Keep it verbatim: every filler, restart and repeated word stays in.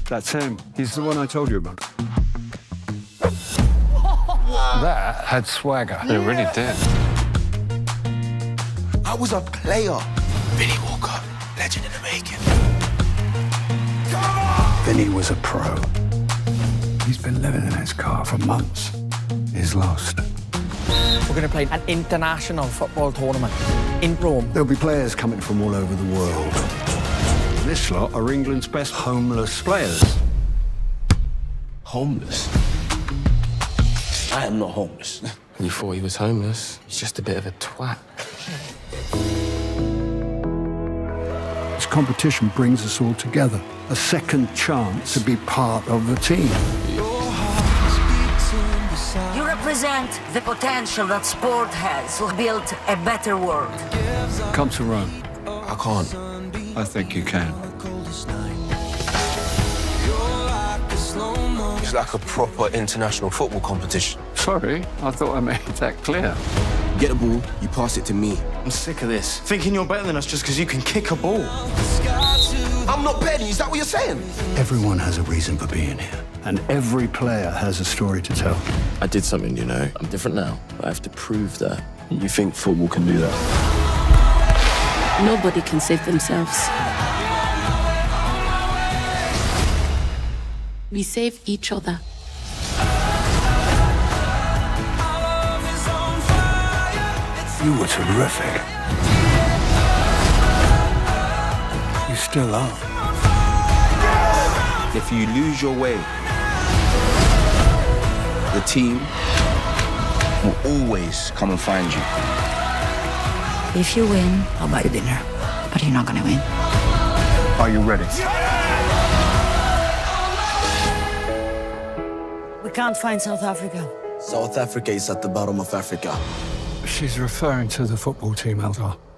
That's him. He's the one I told you about. That had swagger. It really did. I was a player. Vinny Walker, legend in the making. Vinny was a pro. He's been living in his car for months. He's lost. We're going to play an international football tournament in Rome. There'll be players coming from all over the world. This lot are England's best homeless players. Homeless? I am not homeless. You thought he was homeless. He's just a bit of a twat. This competition brings us all together. A second chance to be part of the team. You represent the potential that sport has to build a better world. Come to Rome. I can't. I think you can. It's like a proper international football competition. Sorry, I thought I made that clear. Get the ball, you pass it to me. I'm sick of this. Thinking you're better than us just because you can kick a ball. I'm not Benny, is that what you're saying? Everyone has a reason for being here, and every player has a story to tell. I did something, you know. I'm different now, but I have to prove that. You think football can do that? Nobody can save themselves. We save each other. You were terrific. You still are. If you lose your way, the team will always come and find you. If you win, I'll buy you dinner. But you're not gonna win. Are you ready? We can't find South Africa. South Africa is at the bottom of Africa. She's referring to the football team, Eldar.